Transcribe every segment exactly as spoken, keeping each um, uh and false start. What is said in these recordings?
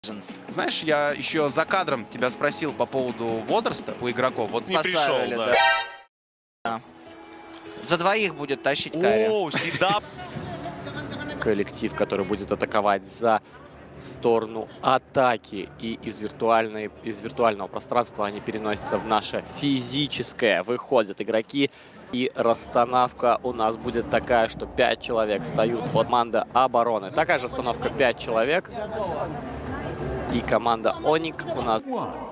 Знаешь, я еще за кадром тебя спросил по поводу возраста у игроков. Вот не пришел, да. да. За двоих будет тащить Карри. О, Сидап. Коллектив, который будет атаковать за сторону атаки. И из, виртуальной, из виртуального пространства они переносятся в наше физическое. Выходят игроки. И расстановка у нас будет такая, что пять человек встают. Вот команда обороны. Такая же расстановка, пять человек. И команда Оник у нас.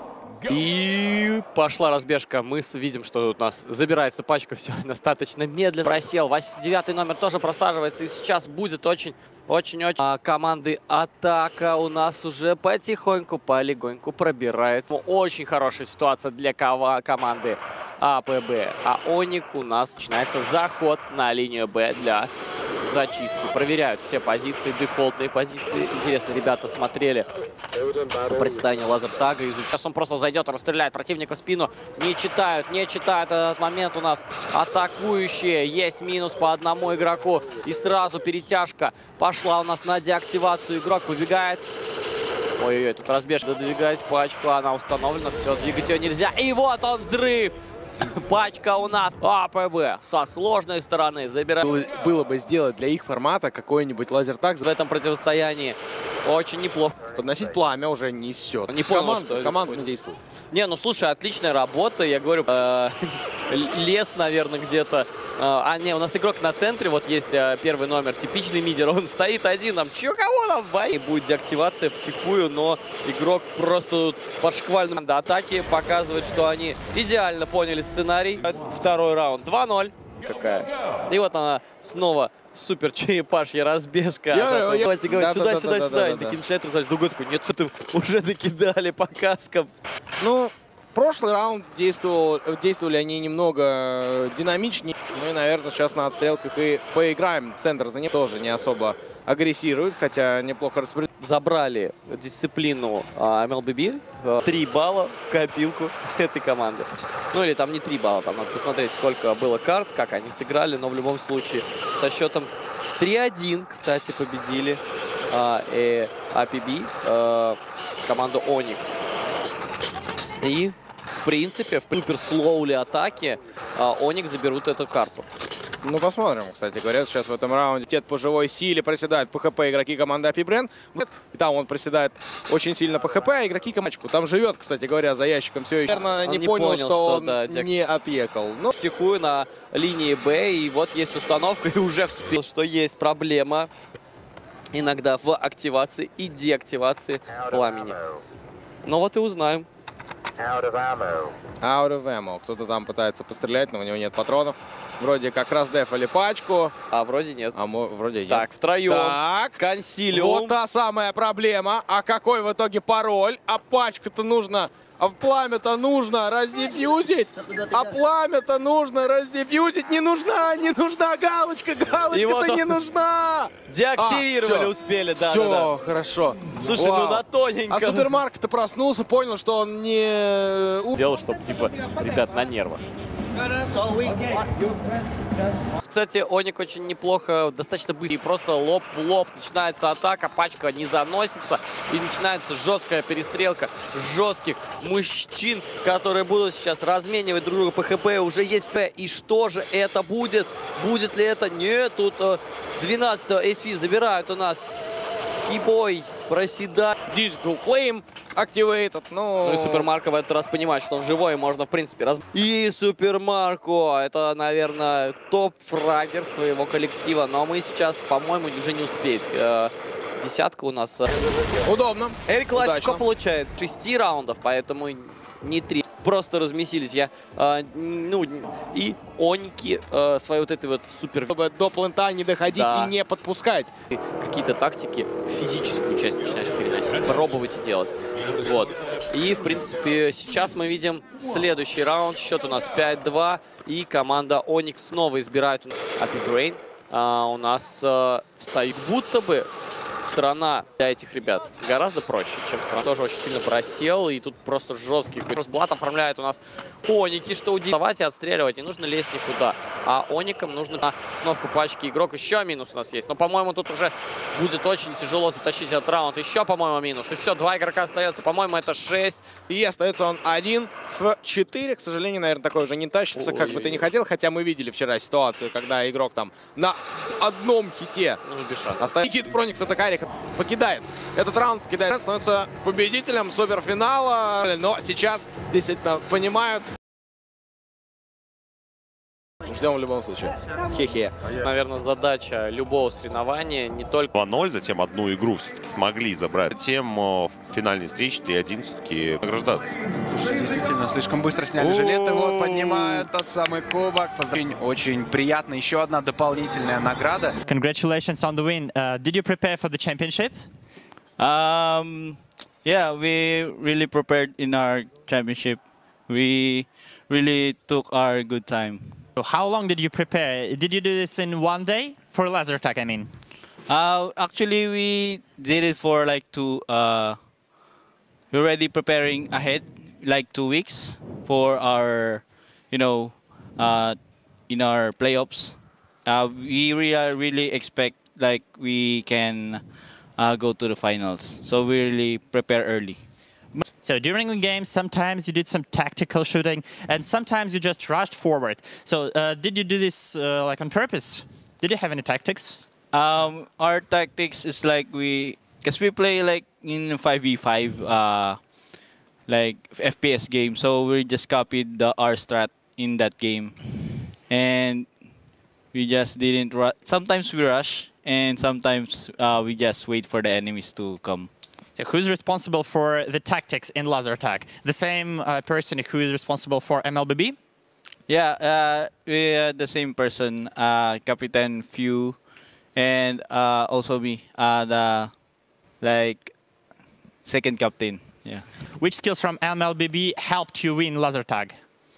И пошла разбежка. Мы видим, что у нас забирается пачка. Все достаточно медленно. Просел. Девятый номер тоже просаживается. И сейчас будет очень, очень-очень... А команды атака у нас уже потихоньку, полегоньку пробирается. Очень хорошая ситуация для команды АПБ. А Оник у нас начинается заход на линию Б для зачистки. Проверяют все позиции, дефолтные позиции. Интересно, ребята смотрели представление лазертага. Сейчас он просто зайдет и расстреляет противника в спину. Не читают, не читают этот момент у нас. Атакующие. Есть минус по одному игроку. И сразу перетяжка пошла у нас на деактивацию. Игрок выбегает. Ой-ой-ой, тут разбежка. Додвигать пачку. Она установлена. Все, двигать ее нельзя. И вот он, взрыв! Пачка у нас АПБ со сложной стороны забирает. Было, было бы сделать для их формата какой-нибудь лазертаг в этом противостоянии. Очень неплохо. Подносить пламя уже несет. Не понял, команда, что команда не действует. Не, ну слушай, отличная работа. Я говорю, э, лес, наверное, где-то. А, не, у нас игрок на центре, вот есть а, первый номер, типичный мидер, он стоит один, там, чё, кого там, бай? И будет деактивация втихую, но игрок просто под шквальным до атаки показывает, что они идеально поняли сценарий. Второй раунд, два ноль. Какая. И вот она снова супер черепашья разбежка. Я, я... Говорит, да, сюда, да, сюда, да, сюда. Да, да, да, да. Начинает разать. Другой такой, нет, что-то уже накидали по каскам. Ну... Прошлый раунд действовал, действовали они немного динамичнее. Ну и, наверное, сейчас на отстрелках и поиграем. Центр за ним тоже не особо агрессирует, хотя неплохо распределяет. Забрали дисциплину эм эл би би. Три балла в копилку этой команды. Ну или там не три балла, там надо посмотреть, сколько было карт, как они сыграли. Но в любом случае со счетом три один, кстати, победили а, э, эй пи би, э, команду Оник. И, в принципе, в супер слоули атаке Оник заберут эту карту. Ну, посмотрим, кстати говоря, сейчас в этом раунде Тет по живой силе проседает по ХП игроки команды Апибрен. И там он проседает очень сильно по ХП, а игроки комачку. Там живет, кстати говоря, за ящиком все еще. Наверное, не, не понял, понял, что, что он да, не отъехал. Но... Втихую на линии Б, и вот есть установка, и уже вспел, что есть проблема иногда в активации и деактивации пламени. Ну вот и узнаем. Out of ammo. Out of ammo. Кто-то там пытается пострелять, но у него нет патронов. Вроде как раздефали пачку. А вроде нет. А вроде нет. Так, втроем. Так. Консилиум. Вот та самая проблема. А какой в итоге пароль? А пачку-то нужно... А пламя-то нужно раздефьюзить. А пламя-то нужно раздефьюзить. Не нужна, не нужна галочка. Галочка-то не нужна. Деактивировали, а, успели, да. Все, да, да. хорошо. Слушай, Вау. ну на тоненько. А супермаркет проснулся, понял, что он не... Сделал, чтобы, типа, ребят, на нервах. Кстати, Оник очень неплохо, достаточно быстро. И просто лоб в лоб начинается атака, пачка не заносится. И начинается жесткая перестрелка жестких мужчин, которые будут сейчас разменивать друг друга по ХП. Уже есть Ф. И что же это будет? Будет ли это? Нет, тут двенадцатого эс ви забирают у нас. Кибой проседает. Digital Flame activated. Ну... ну и Супермарко в этот раз понимает, что он живой, и можно, в принципе, раз... И Супермарко, это, наверное, топ-фрагер своего коллектива. Но мы сейчас, по-моему, уже не успеем. Десятка у нас... Удобно. Эль Классико получается. Шести раундов, поэтому не три. Просто разместились. Я, э, ну, и Оники э, свои вот этой вот супер... Чтобы до плента не доходить да. и не подпускать. Какие-то тактики, физическую часть начинаешь переносить, пробовать и делать. Вот. И, в принципе, сейчас мы видим следующий раунд. Счет у нас пять два. И команда Оник снова избирает Апибрейн. А, у нас э, встают будто бы Страна для этих ребят гораздо проще, чем страна. Тоже очень сильно просел, и тут просто жесткий Росблат оформляет у нас Оники, что удивить и отстреливать, не нужно лезть никуда. А Оникам нужно на остановку пачки игрок. Еще минус у нас есть. Но, по-моему, тут уже будет очень тяжело затащить этот раунд. Еще, по-моему, минус. И все, два игрока остается. По-моему, это шесть. И остается он один в четыре. К сожалению, наверное, такой уже не тащится, как бы ты не хотел. Хотя мы видели вчера ситуацию, когда игрок там на одном хите Ну, бешат. оставит. Никит Проникс, это Карик, покидает этот раунд, покидает, становится победителем суперфинала. Но сейчас действительно понимают. Ждем в любом случае. Хе-хе. Наверное, задача любого соревнования не только... два ноль, затем одну игру все-таки смогли забрать. Затем э, в финальной встрече три один все-таки награждаться. Слушай, действительно, слишком быстро сняли жилеты. Вот, поднимают тот самый кубок. Очень, очень приятно. Еще одна дополнительная награда. Congratulations on the win. Uh, did you prepare for the championship? Um, yeah, we really prepared in our championship. We really took our good time. So how long did you prepare? Did you do this in one day? For laser tag, I mean. Uh, actually, we did it for like two. Uh, we're already preparing ahead, like two weeks for our, you know, uh, in our playoffs. Uh, we really, really expect like we can uh, go to the finals. So we really prepare early. So during the game, sometimes you did some tactical shooting, and sometimes you just rushed forward. So uh, did you do this uh, like on purpose? Did you have any tactics? Um, our tactics is like we, cause we play like in five v five, uh, like F P S game. So we just copied the R strat in that game, and we just didn't rush. Sometimes we rush, and sometimes uh, we just wait for the enemies to come. So who's responsible for the tactics in laser tag? The same uh, person who is responsible for M L B B? Yeah, uh, we are the same person, uh, Captain Few, and uh, also me, uh, the like second captain. Yeah. Which skills from M L B B helped you win laser tag?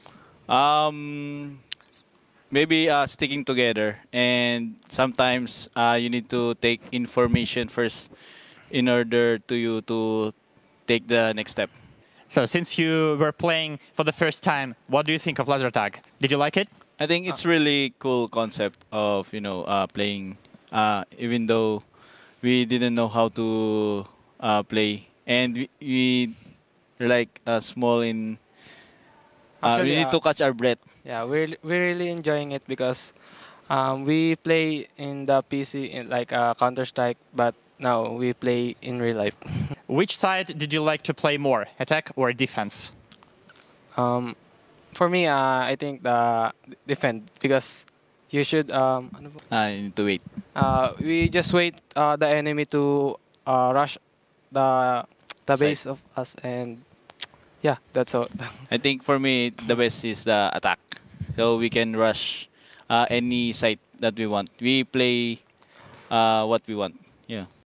Um, maybe uh, sticking together, and sometimes uh, you need to take information first in order to you to take the next step. So since you were playing for the first time, what do you think of laser tag? Did you like it? I think it's really cool concept of you know uh, playing, uh, even though we didn't know how to uh, play, and we, we are like uh, small in. Uh, Actually, we need uh, to catch our breath. Yeah, we're we're really enjoying it because um, we play in the P C in like uh, Counter Strike, but now we play in real life. Which side did you like to play more, attack or defense? Um, for me, uh, I think the defend because you should. Um, ano ba? Uh, you need to wait. uh, we just wait uh, the enemy to uh, rush the the Side. base of us, and yeah, that's all. I think for me the best is the attack, so we can rush uh, any site that we want. We play uh, what we want. Yeah.